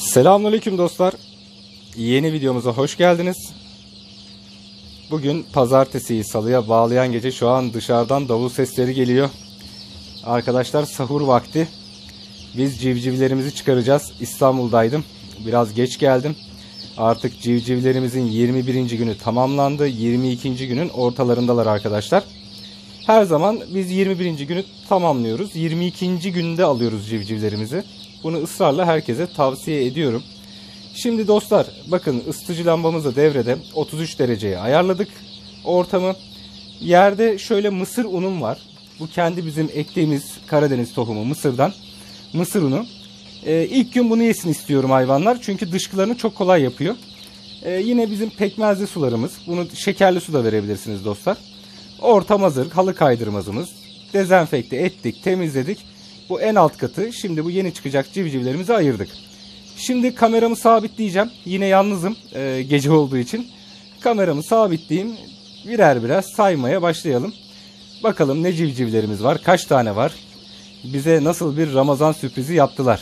Selamünaleyküm dostlar. Yeni videomuza hoş geldiniz. Bugün pazartesiyi salıya bağlayan gece, şu an dışarıdan davul sesleri geliyor. Arkadaşlar sahur vakti. Biz civcivlerimizi çıkaracağız. İstanbul'daydım. Biraz geç geldim. Artık civcivlerimizin 21. günü tamamlandı. 22. günün ortalarındalar arkadaşlar. Her zaman biz 21. günü tamamlıyoruz. 22. günde alıyoruz civcivlerimizi. Bunu ısrarla herkese tavsiye ediyorum. Şimdi dostlar bakın, ısıtıcı lambamızı devrede 33 dereceye ayarladık ortamı. Yerde şöyle mısır unum var. Bu kendi bizim ektiğimiz Karadeniz tohumu mısırdan. Mısır unu. İlk gün bunu yesin istiyorum hayvanlar. Çünkü dışkılarını çok kolay yapıyor. Yine bizim pekmezli sularımız. Bunu şekerli su da verebilirsiniz dostlar. Ortam hazır. Halı kaydırmazımız. Dezenfekte ettik, temizledik. Bu en alt katı. Şimdi bu yeni çıkacak civcivlerimizi ayırdık. Şimdi kameramı sabitleyeceğim. Yine yalnızım gece olduğu için. Kameramı sabitleyeyim. Birer birer saymaya başlayalım. Bakalım ne civcivlerimiz var. Kaç tane var. Bize nasıl bir Ramazan sürprizi yaptılar.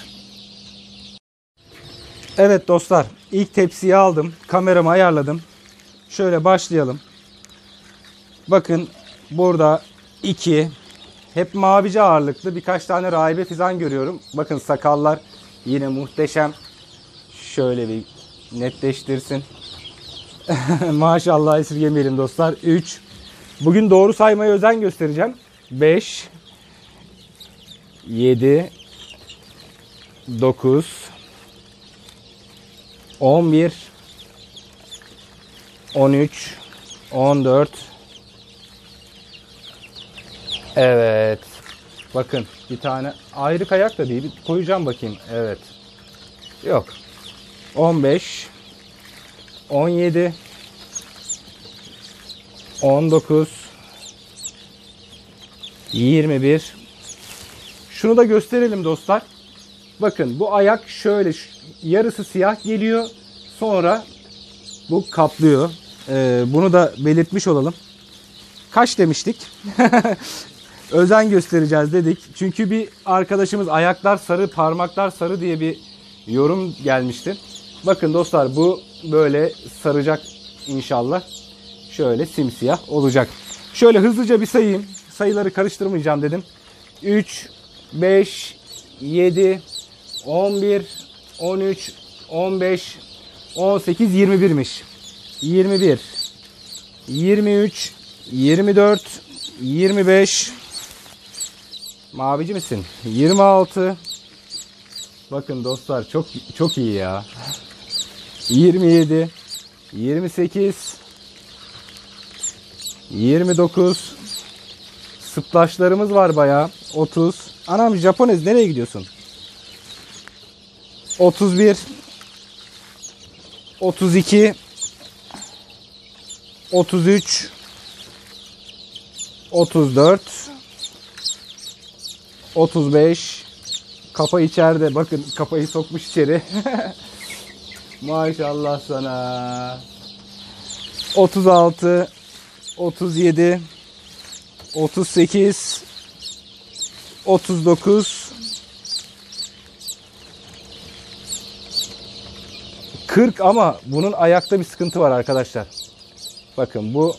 Evet dostlar. İlk tepsiyi aldım. Kameramı ayarladım. Şöyle başlayalım. Bakın burada 2. Hep mavici ağırlıklı birkaç tane rahibe fizan görüyorum. Bakın sakallar yine muhteşem. Şöyle bir netleştirsin. Maşallah esirgemeyelim dostlar. 3. Bugün doğru saymaya özen göstereceğim. 5. 7. 9. 11. 13. 14. Evet. Bakın bir tane ayrı kayak da değil. Bir koyacağım bakayım. Evet. Yok. 15. 17. 19. 21. Şunu da gösterelim dostlar. Bakın bu ayak şöyle yarısı siyah geliyor. Sonra bu kaplıyor. Bunu da belirtmiş olalım. Kaç demiştik? Özen göstereceğiz dedik. Çünkü bir arkadaşımız ayaklar sarı, parmaklar sarı diye bir yorum gelmişti. Bakın dostlar bu böyle saracak inşallah. Şöyle simsiyah olacak. Şöyle hızlıca bir sayayım. Sayıları karıştırmayacağım dedim. 3, 5, 7, 11, 13, 15, 18, 21'miş. 21, 23, 24, 25. Mavici misin? 26. Bakın dostlar çok iyi ya. 27, 28, 29. Sıplaşlarımız var bayağı. 30. Anam Japonez nereye gidiyorsun? 31, 32, 33, 34, 35. Kafa içeride. Bakın kafayı sokmuş içeri. Maşallah sana. 36, 37, 38, 39, 40 ama bunun ayakta bir sıkıntı var arkadaşlar. Bakın bu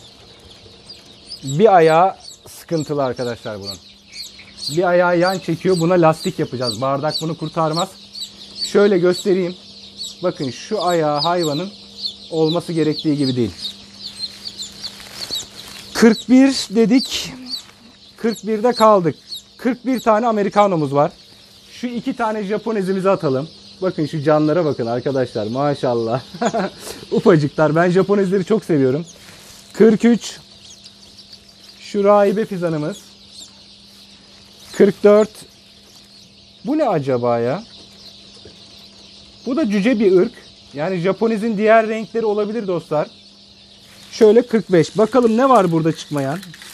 bir ayağı sıkıntılı arkadaşlar bunun. Bir ayağı yan çekiyor. Buna lastik yapacağız. Bardak bunu kurtarmaz. Şöyle göstereyim. Bakın şu ayağı hayvanın olması gerektiği gibi değil. 41 dedik. 41'de kaldık. 41 tane Amerikanomuz var. Şu 2 tane Japonezimizi atalım. Bakın şu canlara bakın arkadaşlar. Maşallah. Ufacıklar. Ben Japonezleri çok seviyorum. 43. Şu rahibe fizanımız. 44. Bu ne acaba ya? Bu da cüce bir ırk. Yani Japonez'in diğer renkleri olabilir dostlar. Şöyle 45. Bakalım ne var burada çıkmayan?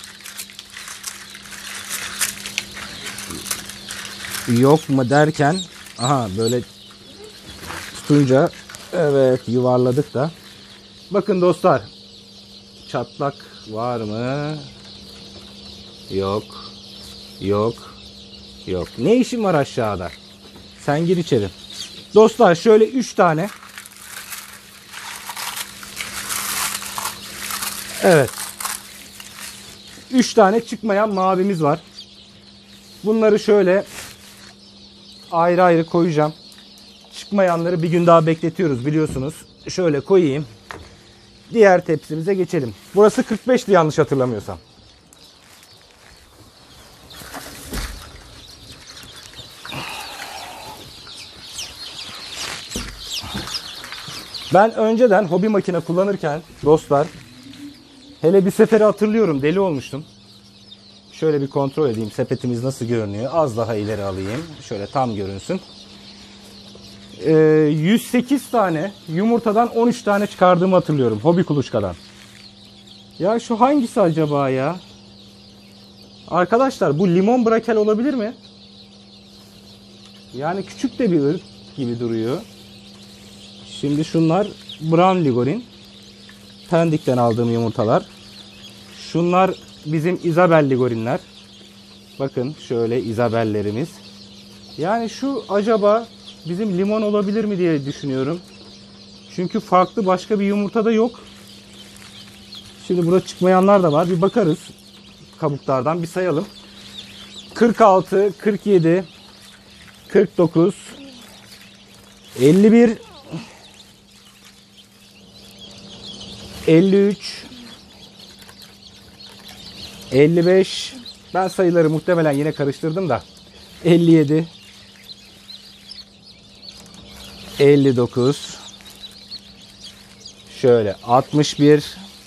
Yok mu derken. Aha böyle tutunca evet yuvarladık da. Bakın dostlar. Çatlak var mı? Yok. Yok. Yok. Ne işin var aşağıda? Sen gir içeri. Dostlar şöyle 3 tane. Evet. 3 tane çıkmayan mavimiz var. Bunları şöyle ayrı ayrı koyacağım. Çıkmayanları bir gün daha bekletiyoruz biliyorsunuz. Şöyle koyayım. Diğer tepsimize geçelim. Burası 45'ti yanlış hatırlamıyorsam. Ben önceden hobi makine kullanırken dostlar, hele bir seferi hatırlıyorum, deli olmuştum. Şöyle bir kontrol edeyim sepetimiz nasıl görünüyor. Az daha ileri alayım. Şöyle tam görünsün. 108 tane yumurtadan 13 tane çıkardığımı hatırlıyorum hobi kuluçkadan. Ya şu hangisi acaba ya? Arkadaşlar bu limon brakel olabilir mi? Yani küçük de bir ırk gibi duruyor. Şimdi şunlar Brown Ligorin. Pendik'ten aldığım yumurtalar. Şunlar bizim Isabel Ligorinler. Bakın şöyle Isabel'lerimiz. Yani şu acaba bizim limon olabilir mi diye düşünüyorum. Çünkü farklı başka bir yumurtada yok. Şimdi burada çıkmayanlar da var. Bir bakarız. Kabuklardan bir sayalım. 46, 47, 49, 51, 53, 55. Ben sayıları muhtemelen yine karıştırdım da. 57, 59, şöyle 61,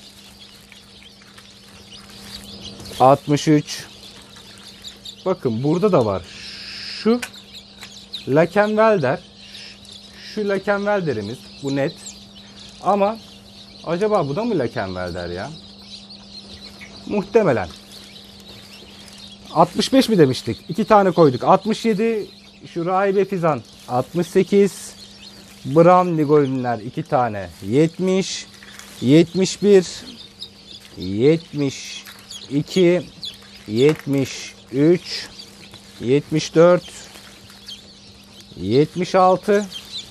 63. Bakın burada da var. Şu Lakenwälder. Şu Lakenwälder'imiz. Bu net. Ama acaba bu da mı Lakenwälder ya? Muhtemelen. 65 mi demiştik? 2 tane koyduk. 67 şu Rahibe Fizan. 68 Brown Ligorinler 2 tane. 70 71 72 73 74 76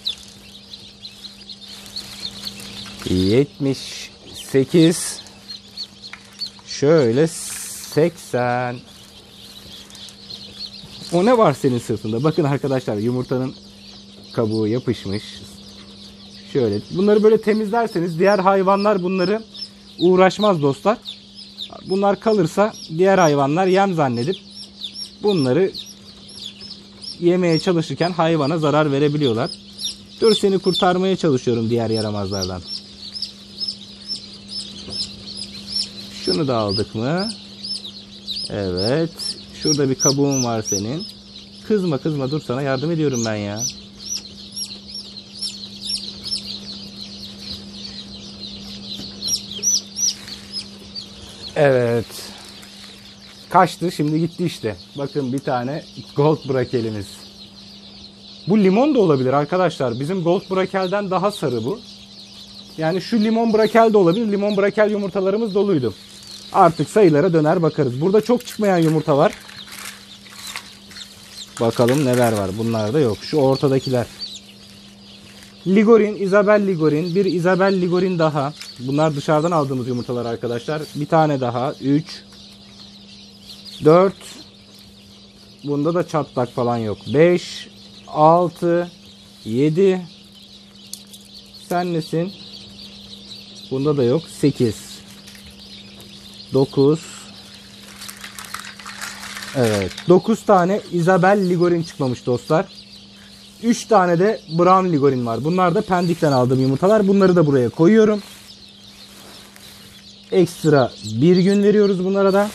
78 şöyle 80. O ne var senin sırtında? Bakın arkadaşlar yumurtanın kabuğu yapışmış. Şöyle bunları böyle temizlerseniz diğer hayvanlar bunları uğraşmaz dostlar. Bunlar kalırsa diğer hayvanlar yem zannedip bunları yemeye çalışırken hayvana zarar verebiliyorlar. Dur seni kurtarmaya çalışıyorum diğer yaramazlardan. Şunu da aldık mı? Evet. Şurada bir kabuğun var senin. Kızma kızma dur sana yardım ediyorum ben ya. Evet. Kaçtı şimdi gitti işte. Bakın bir tane gold brakelimiz. Bu limon da olabilir arkadaşlar. Bizim gold brakelden daha sarı bu. Yani şu limon brakel de olabilir. Limon brakel yumurtalarımız doluydu. Artık sayılara döner bakarız. Burada çok çıkmayan yumurta var. Bakalım neler var. Bunlar da yok. Şu ortadakiler. Ligorin, Isabel Ligorin. Bir Isabel Ligorin daha. Bunlar dışarıdan aldığımız yumurtalar arkadaşlar. Bir tane daha. 3 4 Bunda da çatlak falan yok. 5 6 7 Sen nesin? Bunda da yok. 8 9 Evet. 9 tane Isabel Ligorin çıkmamış dostlar. 3 tane de Brown Ligorin var. Bunlar da Pendik'ten aldığım yumurtalar. Bunları da buraya koyuyorum. Ekstra bir gün veriyoruz bunlara da.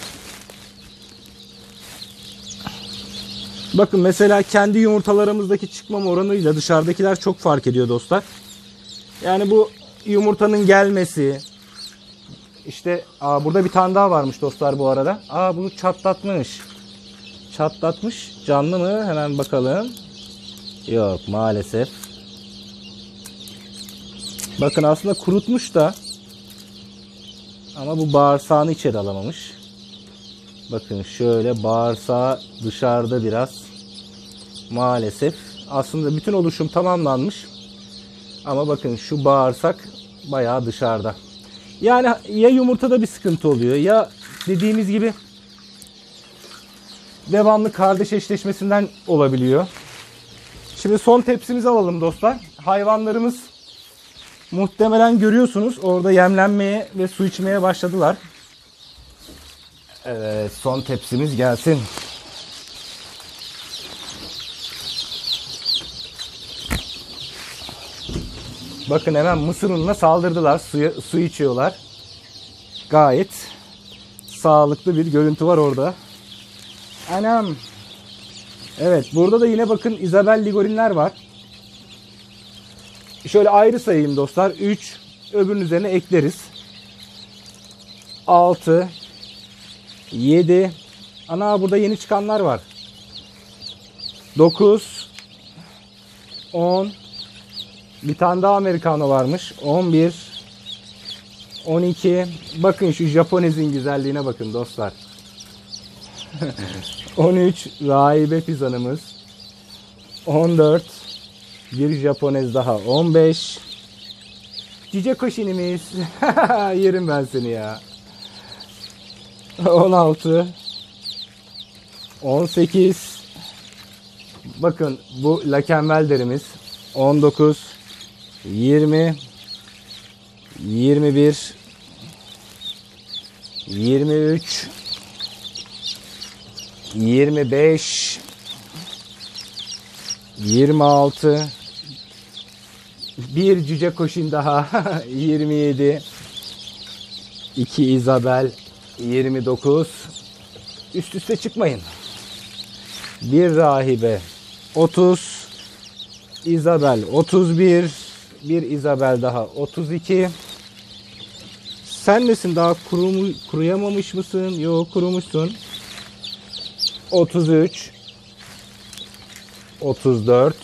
Bakın mesela kendi yumurtalarımızdaki çıkmama oranıyla dışarıdakiler çok fark ediyor dostlar. Yani bu yumurtanın gelmesi. İşte burada bir tane daha varmış dostlar bu arada. Bunu çatlatmış. Çatlatmış. Canlı mı? Hemen bakalım. Yok maalesef. Bakın aslında kurutmuş da. Ama bu bağırsağını içeri alamamış. Bakın şöyle bağırsağı dışarıda biraz. Maalesef. Aslında bütün oluşum tamamlanmış. Ama bakın şu bağırsak bayağı dışarıda. Yani ya yumurtada bir sıkıntı oluyor ya dediğimiz gibi devamlı kardeş eşleşmesinden olabiliyor. Şimdi son tepsimizi alalım dostlar. Hayvanlarımız muhtemelen görüyorsunuz orada yemlenmeye ve su içmeye başladılar. Evet, son tepsimiz gelsin. Bakın hemen mısır ununa saldırdılar. Su içiyorlar. Gayet sağlıklı bir görüntü var orada. Anam. Evet, burada da yine bakın Isabel ligorinler var. Şöyle ayrı sayayım dostlar. 3, öbürünün üzerine ekleriz. 6, 7. Ana, burada yeni çıkanlar var. 9, 10. Bir tane daha Americano varmış. 11, 12. Bakın şu Japonez'in güzelliğine bakın dostlar. 13 rahibe pizzanımız. 14 bir Japonez daha. 15 cice koşinimiz. Yerim ben seni ya. 16 18. Bakın bu Lakenvelder'imiz. 19 20 21 23 25 26 bir cüce koşun daha 27 2 Isabel 29 üst üste çıkmayın. Bir rahibe 30 Isabel 31 bir Isabel daha 32. Sen nesin, daha kuruyamamış mısın? Yok, kurumuşsun. 33 34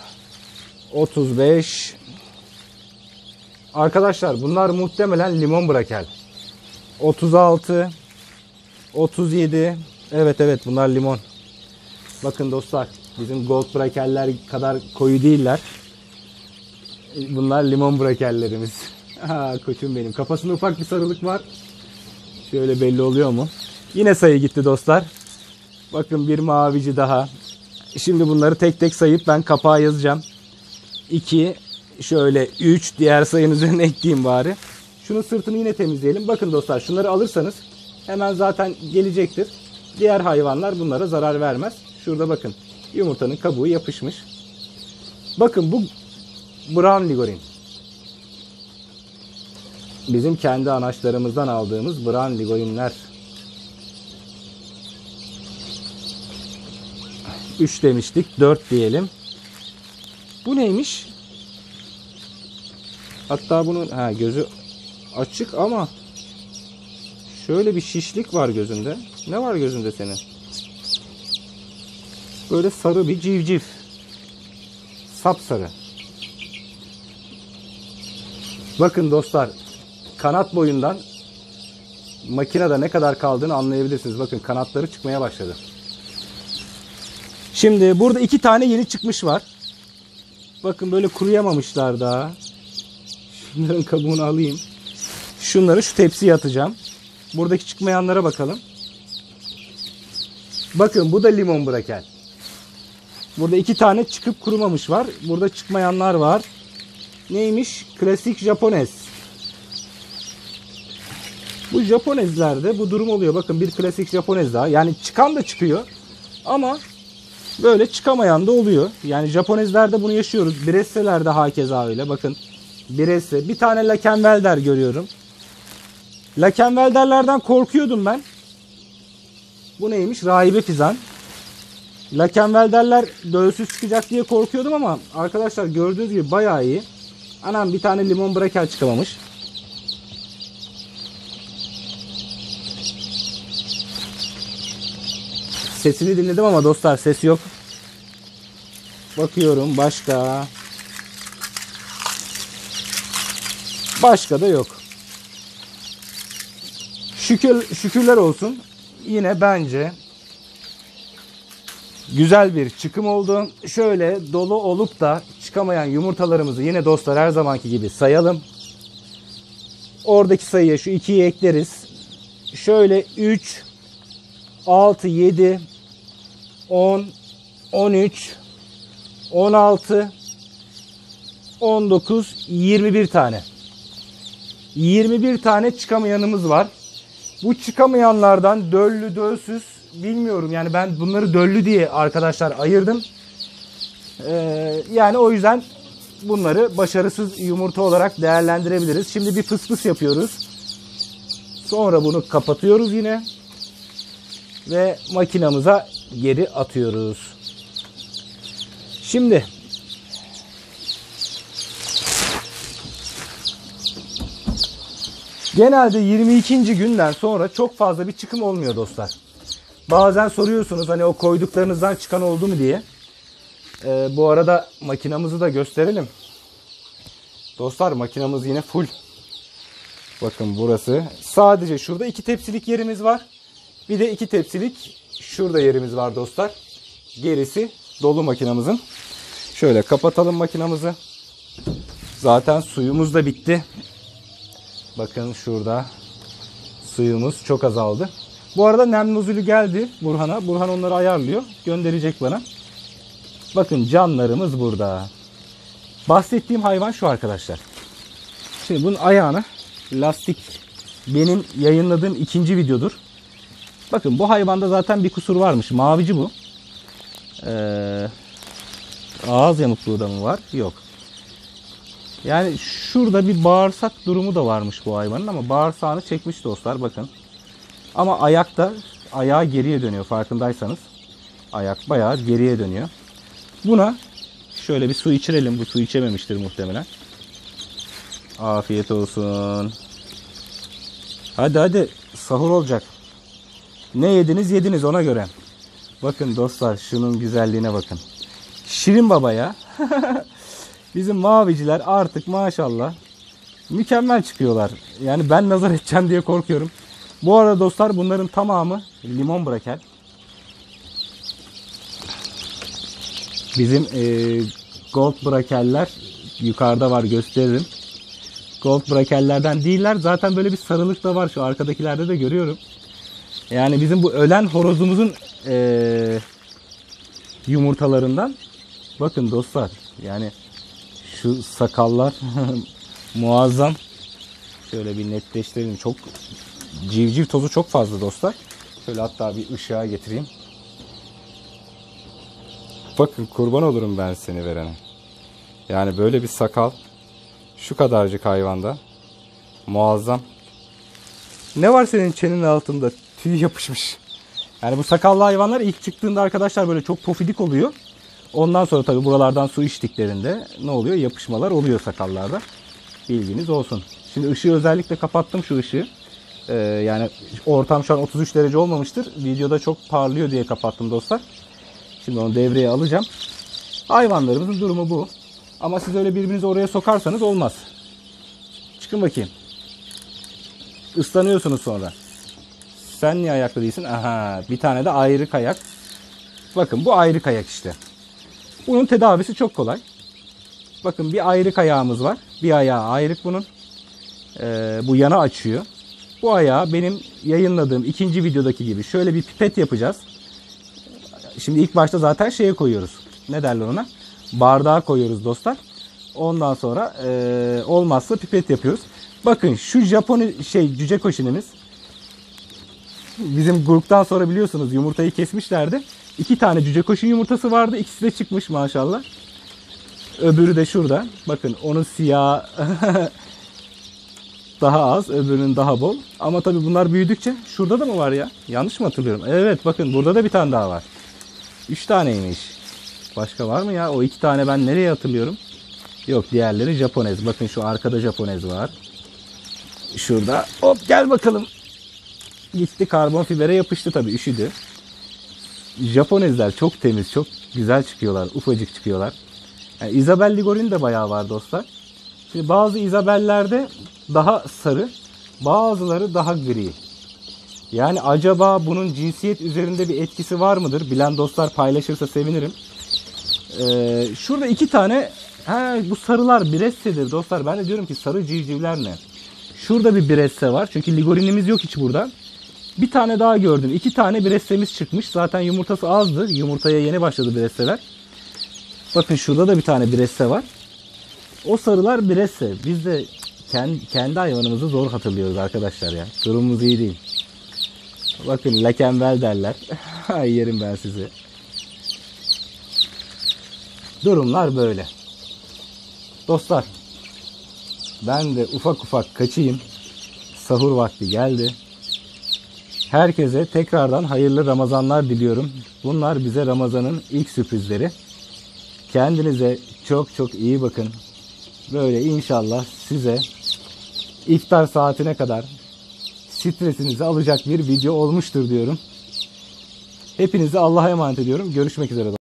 35. Arkadaşlar bunlar muhtemelen limon brakel. 36 37. Evet bunlar limon. Bakın dostlar, bizim gold brakeller kadar koyu değiller. Bunlar limon brakellerimiz. Koçum benim. Kafasında ufak bir sarılık var. Şöyle belli oluyor mu? Yine sayı gitti dostlar. Bakın bir mavici daha. Şimdi bunları tek tek sayıp ben kapağa yazacağım. 2, şöyle 3, diğer sayının üzerine ekleyeyim bari. Şunun sırtını yine temizleyelim. Bakın dostlar, şunları alırsanız hemen zaten gelecektir. Diğer hayvanlar bunlara zarar vermez. Şurada bakın, yumurtanın kabuğu yapışmış. Bakın bu Brown Ligorin. Bizim kendi anaçlarımızdan aldığımız Brown Ligorinler. 3 demiştik, 4 diyelim. Bu neymiş? Hatta bunun gözü açık ama şöyle bir şişlik var gözünde. Ne var gözünde senin? Böyle sarı bir civciv. Sapsarı. Bakın dostlar, kanat boyundan makinede ne kadar kaldığını anlayabilirsiniz. Bakın kanatları çıkmaya başladı. Şimdi burada 2 tane yeni çıkmış var. Bakın böyle kuruyamamışlar daha. Şunların kabuğunu alayım. Şunları şu tepsiye atacağım. Buradaki çıkmayanlara bakalım. Bakın bu da limon brakel. Burada 2 tane çıkıp kurumamış var. Burada çıkmayanlar var. Neymiş? Klasik Japonez. Bu Japonezlerde bu durum oluyor. Bakın bir klasik Japonez daha. Yani çıkan da çıkıyor. Ama böyle çıkamayan da oluyor. Yani Japonezlerde bunu yaşıyoruz. Bresselerde hakeza öyle. Bakın Bresse. Bir tane Lakenvelder görüyorum. Lakenvelderlerden korkuyordum ben. Bu neymiş? Rahibe fizan. Lakenvelderler dölsüz çıkacak diye korkuyordum ama arkadaşlar gördüğünüz gibi bayağı iyi. Anam, bir tane limon brakel çıkamamış. Sesini dinledim ama dostlar ses yok. Bakıyorum başka. Başka da yok. Şükürler olsun. Yine bence Güzel bir çıkım oldu. Şöyle dolu olup da çıkamayan yumurtalarımızı yine dostlar her zamanki gibi sayalım. Oradaki sayıya şu 2'yi ekleriz. Şöyle 3, 6, 7, 10, 13, 16, 19, 21 tane. 21 tane çıkamayanımız var. Bu çıkamayanlardan döllü, dölsüz bilmiyorum. Yani ben bunları döllü diye arkadaşlar ayırdım. Yani o yüzden bunları başarısız yumurta olarak değerlendirebiliriz. Şimdi bir fıs fıs yapıyoruz. Sonra bunu kapatıyoruz yine. Ve makinamıza geri atıyoruz. Şimdi genelde 22. günden sonra çok fazla bir çıkım olmuyor dostlar. Bazen soruyorsunuz hani o koyduklarınızdan çıkan oldu mu diye. Bu arada makinamızı da gösterelim. Dostlar makinamız yine full. Bakın burası. Sadece şurada 2 tepsilik yerimiz var. Bir de 2 tepsilik şurada yerimiz var dostlar. Gerisi dolu makinamızın. Şöyle kapatalım makinamızı. Zaten suyumuz da bitti. Bakın şurada suyumuz çok azaldı. Bu arada nem nozülü geldi Burhan'a. Burhan onları ayarlıyor. Gönderecek bana. Bakın canlarımız burada. Bahsettiğim hayvan şu arkadaşlar. Şimdi bunun ayağını lastik benim yayınladığım 2. videodur. Bakın bu hayvanda zaten bir kusur varmış. Mavici bu. Ağız yamukluğu da mı var? Yok. Yani şurada bir bağırsak durumu da varmış bu hayvanın ama bağırsağını çekmiş dostlar bakın. Ama ayakta ayağı geriye dönüyor farkındaysanız. Ayak bayağı geriye dönüyor. Buna şöyle bir su içirelim. Bu su içememiştir muhtemelen. Afiyet olsun. Hadi hadi sahur olacak. Ne yediniz yediniz ona göre. Bakın dostlar şunun güzelliğine bakın. Şirin babaya bizim maviciler artık maşallah mükemmel çıkıyorlar. Yani ben nazar edeceğim diye korkuyorum. Bu arada dostlar bunların tamamı limon brakel. Bizim gold brakeller yukarıda var gösteririm. Gold brakellerden değiller. Zaten böyle bir sarılık da var şu arkadakilerde de görüyorum. Yani bizim bu ölen horozumuzun yumurtalarından. Bakın dostlar yani şu sakallar muazzam. Şöyle bir netleştirelim. Çok civciv tozu çok fazla dostlar. Şöyle hatta bir ışığa getireyim. Bakın kurban olurum ben seni verene. Yani böyle bir sakal şu kadarcık hayvanda muazzam. Ne var senin çenenin altında? Tüy yapışmış. Yani bu sakallı hayvanlar ilk çıktığında arkadaşlar böyle çok pofidik oluyor. Ondan sonra tabi buralardan su içtiklerinde ne oluyor? Yapışmalar oluyor sakallarda. Bilginiz olsun. Şimdi ışığı özellikle kapattım şu ışığı. Yani ortam şu an 33 derece olmamıştır. Videoda çok parlıyor diye kapattım dostlar. Şimdi onu devreye alacağım. Hayvanlarımızın durumu bu. Ama siz öyle birbirinizi oraya sokarsanız olmaz. Çıkın bakayım. Islanıyorsunuz sonra. Sen niye ayakta değilsin? Aha, bir tane de ayrık ayak. Bakın bu ayrık ayak işte. Bunun tedavisi çok kolay. Bakın bir ayrık ayağımız var. Bir ayağı ayrık bunun. Bu yana açıyor. Bu ayağı benim yayınladığım 2. videodaki gibi şöyle bir pipet yapacağız. Şimdi ilk başta zaten şeye koyuyoruz. Ne derler ona? Bardağa koyuyoruz dostlar. Ondan sonra olmazsa pipet yapıyoruz. Bakın şu Japon cüce koşinimiz. Bizim gruptan sonra biliyorsunuz yumurtayı kesmişlerdi. 2 tane cüce koşun yumurtası vardı. İkisi de çıkmış maşallah. Öbürü de şurada. Bakın onun siyah daha az, öbürünün daha bol. Ama tabii bunlar büyüdükçe şurada da mı var ya? Yanlış mı hatırlıyorum? Evet bakın burada da bir tane daha var. 3 taneymiş. Başka var mı ya? O 2 tane ben nereye hatırlıyorum? Yok diğerleri Japonez. Bakın şu arkada Japonez var. Şurada hop gel bakalım. Gitti karbon fibere yapıştı tabii üşüdü. Japonezler çok temiz, çok güzel çıkıyorlar. Ufacık çıkıyorlar. Yani Isabel Ligorin de bayağı var dostlar. Şimdi bazı Isabellerde daha sarı, bazıları daha gri. Yani acaba bunun cinsiyet üzerinde bir etkisi var mıdır? Bilen dostlar paylaşırsa sevinirim. Şurada 2 tane bu sarılar Bresse'dir dostlar. Ben de diyorum ki sarı civcivler ne? Şurada bir Bresse var. Çünkü Ligorinimiz yok hiç burada. Bir tane daha gördüm. 2 tane Bresse'miz çıkmış. Zaten yumurtası azdı. Yumurtaya yeni başladı Bresse'ler. Bakın şurada da bir tane Bresse var. O sarılar Bresse. Biz de kendi hayvanımızı zor hatırlıyoruz arkadaşlar ya. Durumumuz iyi değil. Bakın Lakenvel derler. Ay yerim ben sizi. Durumlar böyle. Dostlar, ben de ufak ufak kaçayım. Sahur vakti geldi. Herkese tekrardan hayırlı Ramazanlar diliyorum. Bunlar bize Ramazan'ın ilk sürprizleri. Kendinize çok çok iyi bakın. Böyle inşallah size iftar saatine kadar stresinizi alacak bir video olmuştur diyorum. Hepinizi Allah'a emanet ediyorum. Görüşmek üzere.